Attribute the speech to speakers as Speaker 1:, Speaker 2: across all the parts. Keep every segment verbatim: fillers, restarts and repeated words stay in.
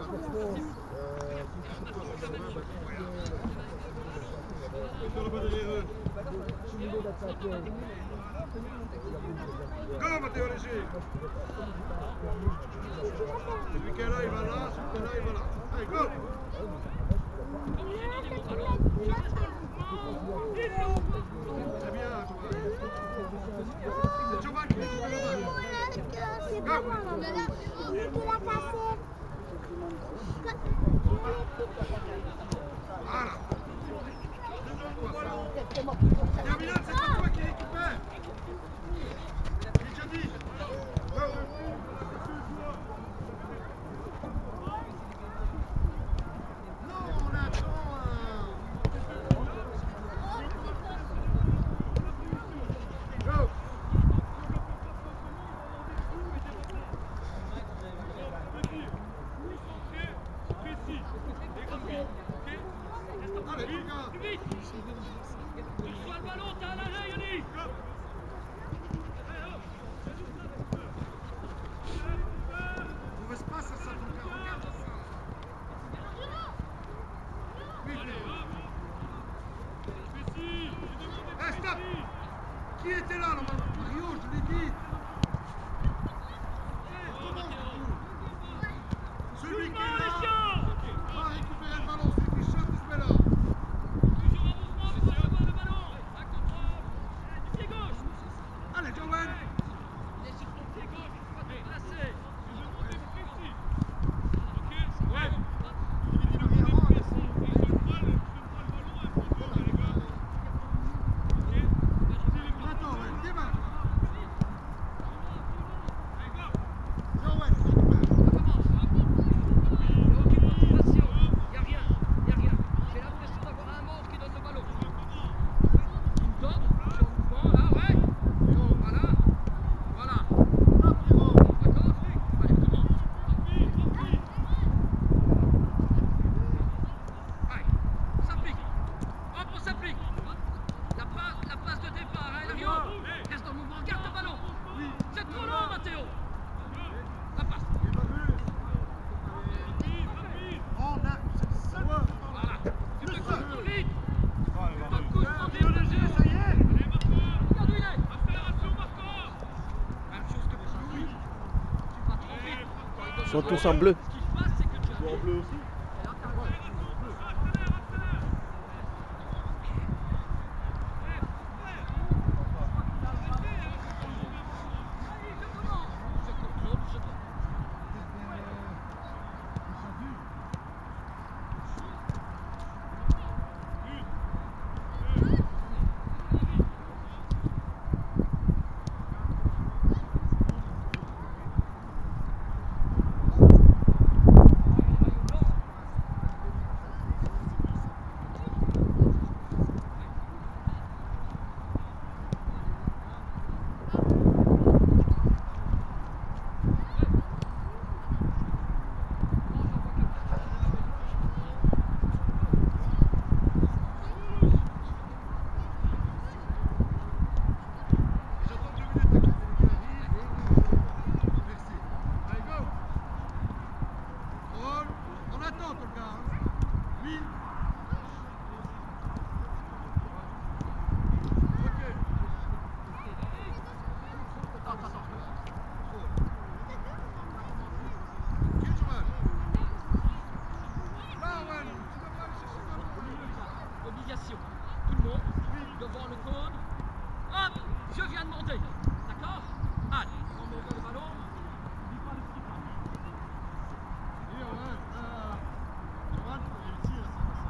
Speaker 1: Go Matteo Léger. Celui qui est là, il va là, celui qui est là, il va là. Allez, go. C'est bien, c'est Giovanni qui récupère le ballon. Voilà. Terminal, c'est pas toi qui récupère. J'ai déjà dit. Non, on attend un... Go. Allez, les gars.
Speaker 2: Reçois le ballon, t'as un arrêt, Yannick.
Speaker 1: Mauvaise passe à ça, ton gars. Regarde ça. Eh, stop. Qui était là, normalement? Rio, je l'ai dit. Celui qui est là va récupérer le ballon. Celui qui shot, il se met là. Allez, Joël.
Speaker 2: Il est sur ton pied gauche, il faut pas te placer.
Speaker 1: Attends, ouais, démarre.
Speaker 3: Ils sont tous en bleu.
Speaker 1: En bleu aussi.
Speaker 2: Obligation. Tout le monde, devant le cône. Hop, je viens de monter. D'accord? Allez, on monte le ballon. N'oublie pas le petit pas.
Speaker 1: Et ouais, euh, Johan, il tire, ça.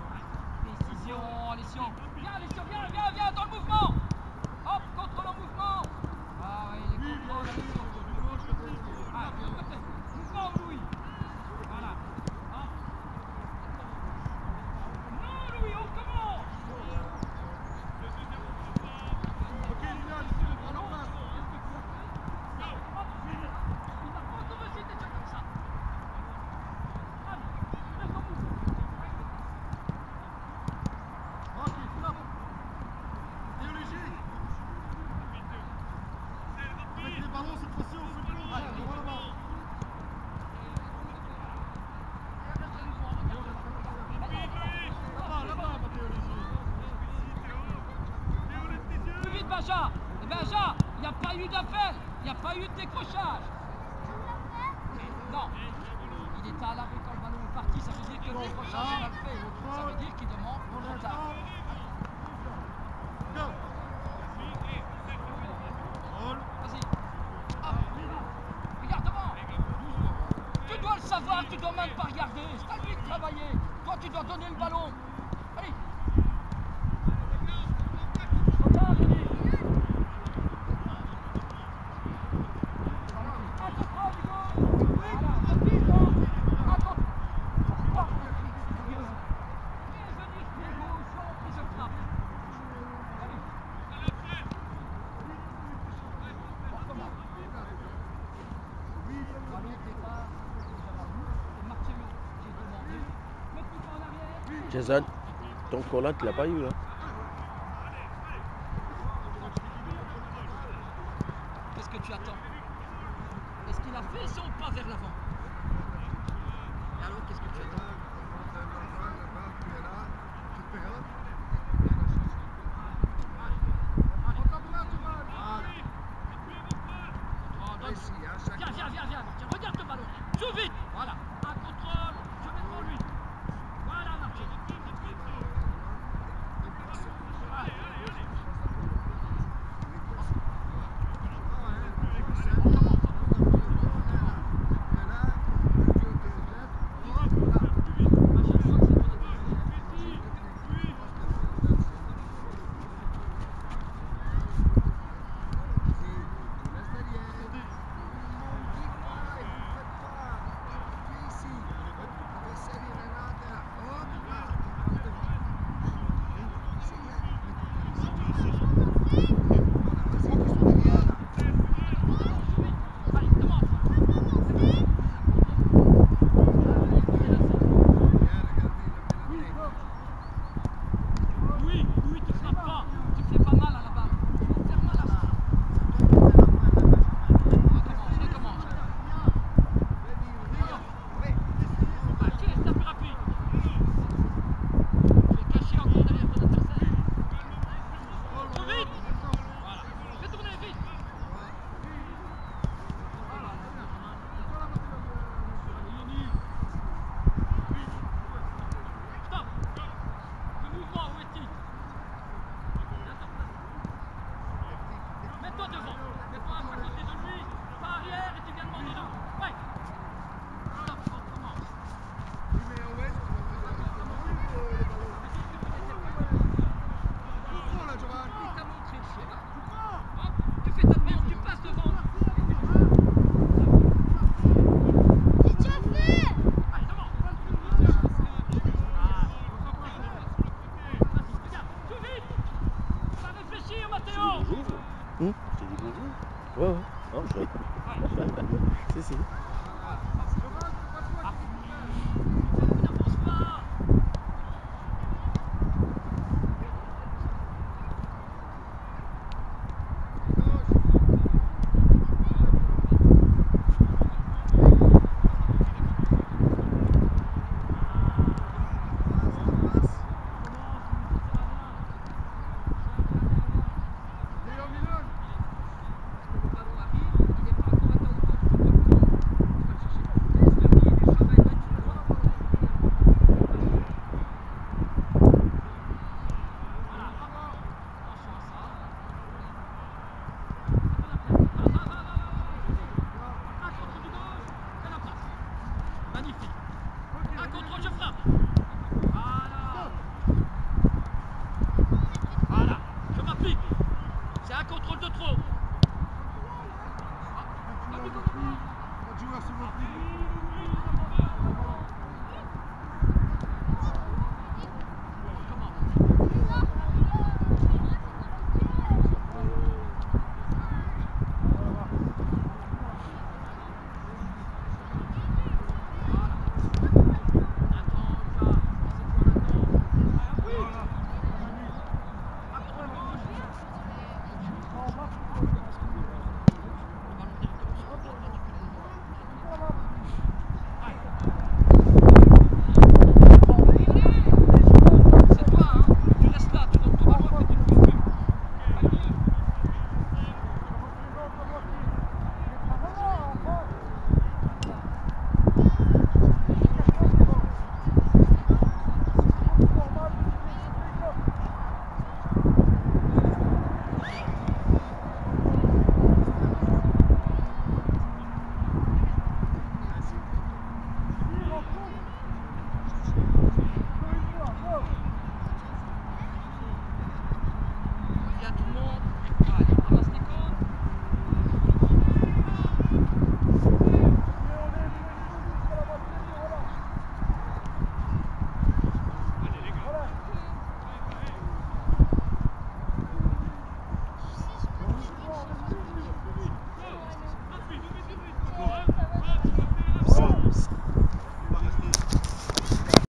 Speaker 2: vite, Benja. Et Benja, il n'y a pas eu d'appel. Il n'y a pas eu de décrochage. Non. Il était à l'arrêt quand le ballon est parti. Ça veut dire que le décrochage est mal fait. Ça veut dire qu'il demande trop tard. Vas-y. Hop. Regarde devant. Tu dois le savoir, tu dois même pas regarder. C'est à lui de travailler. Toi, tu dois donner le ballon. Allez. Trop tard, Rémi.
Speaker 3: Jason, ton collant, tu l'as pas eu là.
Speaker 2: Qu'est-ce que tu attends? Est-ce qu'il a fait son pas vers l'avant? Et alors, qu'est-ce que tu attends? Viens, viens, viens, viens. Tiens, regarde le ballon. Joue vite. Voilà. Un contrôle. Je mets devant lui. Voilà, marché.
Speaker 3: Hum, je t'ai dit bonjour. Ouais, ouais. Non, je... si, si.
Speaker 2: Magnifique. Un contrôle, je frappe. Ah,